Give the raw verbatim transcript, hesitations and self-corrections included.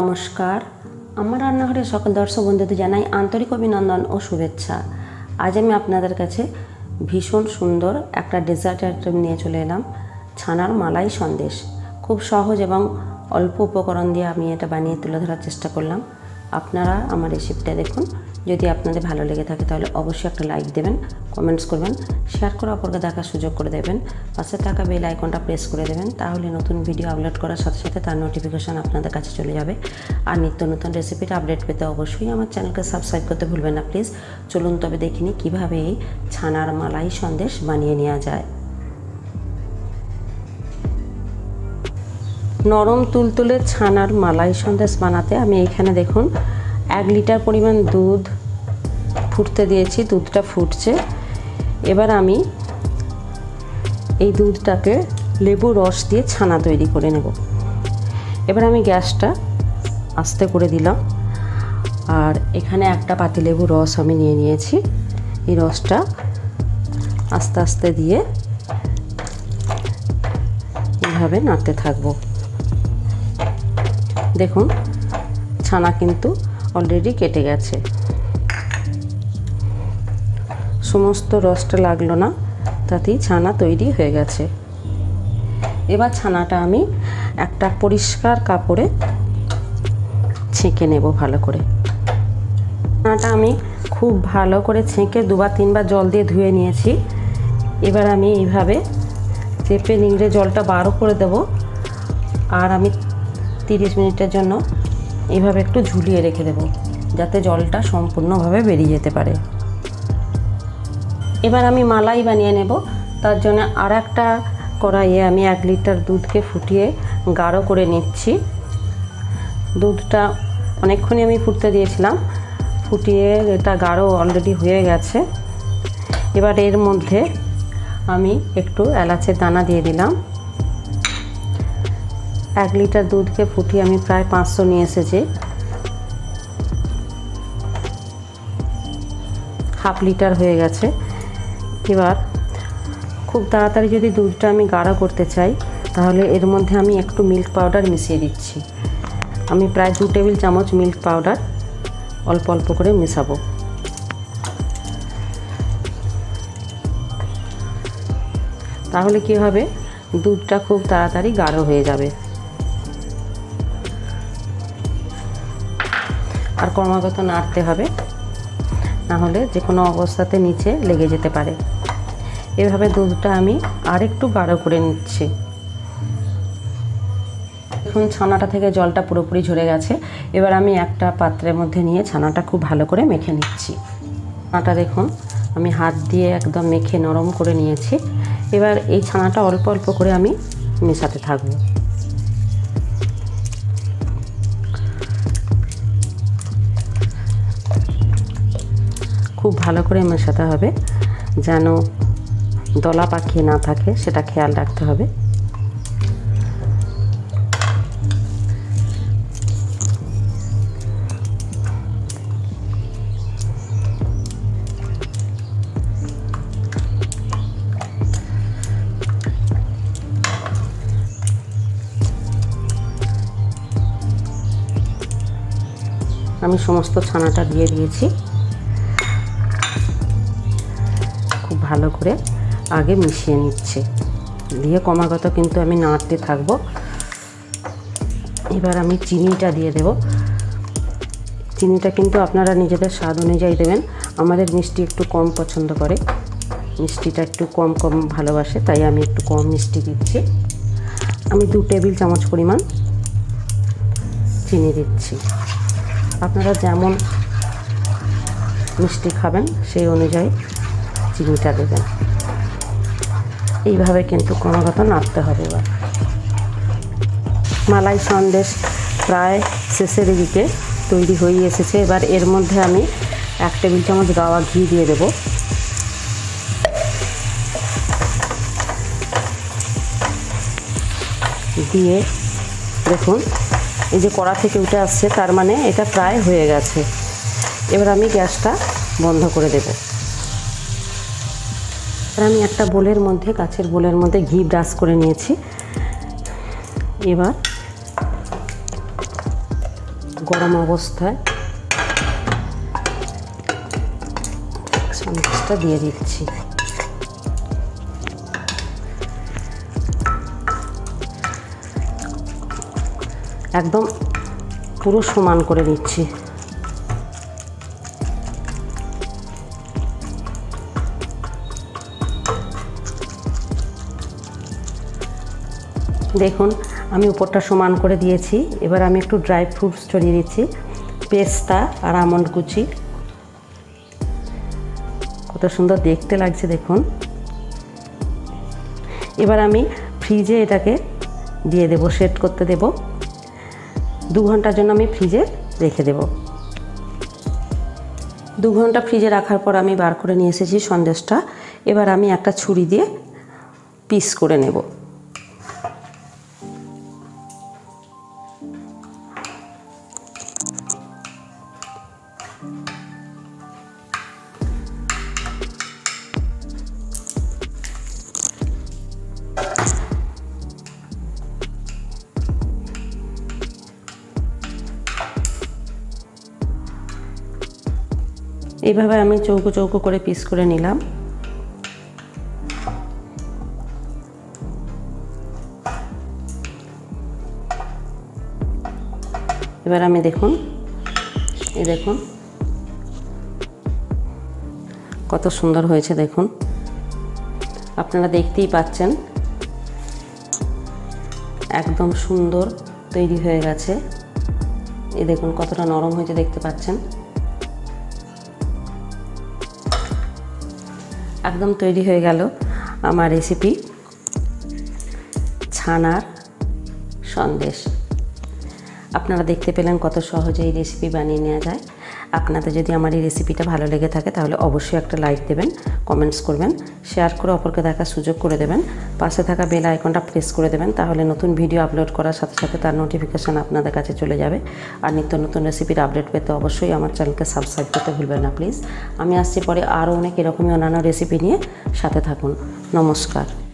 नमस्कार आमार रान्नाघरे सकल दर्शक बंधुদের জানাই आंतरिक अभिनंदन और शुभेच्छा। आज আমি আপনাদের কাছে ভীষণ সুন্দর একটা ডেজার্ট আইটেম নিয়ে চলে এলাম, ছানার মালাই সন্দেশ। খুব সহজ এবং অল্প উপকরণ দিয়ে আমি এটা বানিয়ে তুলে ধরার চেষ্টা করলাম। আপনারা আমার রেসিপিটা দেখুন, যদি আপনাদের ভালো লেগে থাকে তাহলে অবশ্যই একটা লাইক দেবেন, কমেন্টস করবেন, শেয়ার করে অপরকে দেখার সুযোগ করে দেবেন, পাশে থাকা বেল আইকনটা প্রেস করে দেবেন, তাহলে নতুন ভিডিও আপলোড করার সাথে সাথে তার নোটিফিকেশন আপনাদের কাছে চলে যাবে। আর নিত্য নতুন রেসিপিটা আপডেট পেতে অবশ্যই আমার চ্যানেলকে সাবস্ক্রাইব করতে ভুলবেন না প্লিজ। চলুন তবে দেখিনি কীভাবে এই ছানার মালাই সন্দেশ বানিয়ে নেওয়া যায়। নরম তুলতুলে ছানার মালাই সন্দেশ বানাতে আমি এখানে দেখুন এক লিটার পরিমাণ দুধ ফুটতে দিয়েছি, দুধটা ফুটছে। এবার আমি এই দুধটাকে লেবু রস দিয়ে ছানা তৈরি করে নেব। এবার আমি গ্যাসটা আস্তে করে দিলাম, আর এখানে একটা পাতিলেবু রস আমি নিয়ে নিয়েছি। এই রসটা আস্তে আস্তে দিয়ে এইভাবে নাড়তে থাকবো। দেখুন ছানা কিন্তু অলরেডি কেটে গেছে, সমস্ত রসটা লাগলো না, তাতেই ছানা তৈরি হয়ে গেছে। এবার ছানাটা আমি একটা পরিষ্কার কাপড়ে ছেঁকে নেব ভালো করে। ছানাটা আমি খুব ভালো করে ছেঁকে দুবার তিনবার জল দিয়ে ধুয়ে নিয়েছি। এবার আমি এইভাবে চেপে নিংড়ে জলটা বার করে দেব, আর আমি তিরিশ মিনিটের জন্য এইভাবে একটু ঝুলিয়ে রেখে দেব, যাতে জলটা সম্পূর্ণভাবে বেরিয়ে যেতে পারে। এবার আমি মালাই বানিয়ে নেব। তার জন্য আর একটা কড়াইয়ে আমি এক লিটার দুধকে ফুটিয়ে গাঢ় করে নিচ্ছি। দুধটা অনেকক্ষণই আমি ফুটতে দিয়েছিলাম, ফুটিয়ে এটা গাঢ় অলরেডি হয়ে গেছে। এবার এর মধ্যে আমি একটু এলাচের দানা দিয়ে দিলাম। এক লিটার দুধকে ফুটিয়ে আমি প্রায় পাঁচশো নিয়ে এসেছি, হাফ লিটার হয়ে গেছে। এবার খুব তাড়াতাড়ি যদি দুধটা আমি গাঢ় করতে চাই তাহলে এর মধ্যে আমি একটু মিল্ক পাউডার মিশিয়ে দিচ্ছি। আমি প্রায় দু টেবিল চামচ মিল্ক পাউডার অল্প অল্প করে মেশাবো। তাহলে কি হবে, দুধটা খুব তাড়াতাড়ি গাঢ় হয়ে যাবে। আর ক্রমাগত নাড়তে হবে, না হলে যে কোনো অবস্থাতে নিচে লেগে যেতে পারে। এভাবে দুধটা আমি আরেকটু গাঢ় করে নিচ্ছি। এখন ছানাটা থেকে জলটা পুরোপুরি ঝরে গেছে। এবার আমি একটা পাত্রের মধ্যে নিয়ে ছানাটা খুব ভালো করে মেখে নিচ্ছি। ছানাটা দেখুন আমি হাত দিয়ে একদম মেখে নরম করে নিয়েছি। এবার এই ছানাটা অল্প অল্প করে আমি মেশাতে থাকবো। খুব ভালো করে মেশাতে হবে, যেন দলা পাকিয়ে না থাকে, সেটা খেয়াল রাখতে হবে। আমি সমস্ত ছানাটা দিয়ে দিয়েছি। ভালো করে আগে মিশিয়ে নিচ্ছে, দিয়ে ক্রমাগত কিন্তু আমি নাড়তে থাকবো। এবার আমি চিনিটা দিয়ে দেব। চিনিটা কিন্তু আপনারা নিজেদের স্বাদ অনুযায়ী দেবেন। আমাদের মিষ্টি একটু কম পছন্দ করে, মিষ্টিটা একটু কম কম ভালোবাসে, তাই আমি একটু কম মিষ্টি দিচ্ছি। আমি দু টেবিল চামচ পরিমাণ চিনি দিচ্ছি। আপনারা যেমন মিষ্টি খাবেন সেই অনুযায়ী চিনিটা দেবেন। এইভাবে কিন্তু ক্রমাগত নাড়তে হবে। এবার মালাই সন্দেশ প্রায় শেষের দিকে তৈরি হয়ে এসেছে। এবার এর মধ্যে আমি এক টেবিল চামচ গাওয়া ঘি দিয়ে দেব। দিয়ে দেখুন এই যে কড়া থেকে উঠে আসছে, তার মানে এটা প্রায় হয়ে গেছে। এবার আমি গ্যাসটা বন্ধ করে দেব। আমি একটা বোলের মধ্যে কাচের বোলের মধ্যে ঘি ব্রাশ করে নিয়েছি। এবার গরম অবস্থায় সন্দেশটা দিয়ে দিচ্ছি। একদম পুরো সমান করে নিচ্ছি। দেখুন আমি উপরটা সমান করে দিয়েছি। এবার আমি একটু ড্রাই ফ্রুটস ছড়িয়ে দিচ্ছি, পেস্তা আর আমন্ড কুচি। কত সুন্দর দেখতে লাগছে দেখুন। এবার আমি ফ্রিজে এটাকে দিয়ে দেব, সেট করতে দেব। দু ঘন্টার জন্য আমি ফ্রিজে রেখে দেব। দু ঘন্টা ফ্রিজে রাখার পর আমি বার করে নিয়ে এসেছি সন্দেশটা। এবার আমি একটা ছুরি দিয়ে পিস করে নেব। এইভাবে আমি চৌকো চৌকো করে পিস করে নিলাম। এবার আমি দেখুন, এই দেখুন কত সুন্দর হয়েছে দেখুন। আপনারা দেখতেই পাচ্ছেন একদম সুন্দর তৈরি হয়ে গেছে। এই দেখুন কতটা নরম হয়েছে দেখতে পাচ্ছেন। একদম তৈরি হয়ে গেল আমার রেসিপি ছানার সন্দেশ। আপনারা দেখতে পেলেন কত সহজে এই রেসিপি বানিয়ে নেওয়া যায়। আপনাদের যদি আমার এই রেসিপিটা ভালো লেগে থাকে তাহলে অবশ্যই একটা লাইক দেবেন, কমেন্টস করবেন, শেয়ার করে অপরকে দেখার সুযোগ করে দেবেন, পাশে থাকা বেল আইকনটা প্রেস করে দেবেন। তাহলে নতুন ভিডিও আপলোড করার সাথে সাথে তার নোটিফিকেশান আপনাদের কাছে চলে যাবে। আর নিত্য নতুন রেসিপির আপডেট পেতে অবশ্যই আমার চ্যানেলকে সাবস্ক্রাইব করতে ভুলবেন না প্লিজ। আমি আসছি পরে আরও অনেক এরকমই অন্যান্য রেসিপি নিয়ে, সাথে থাকুন। নমস্কার।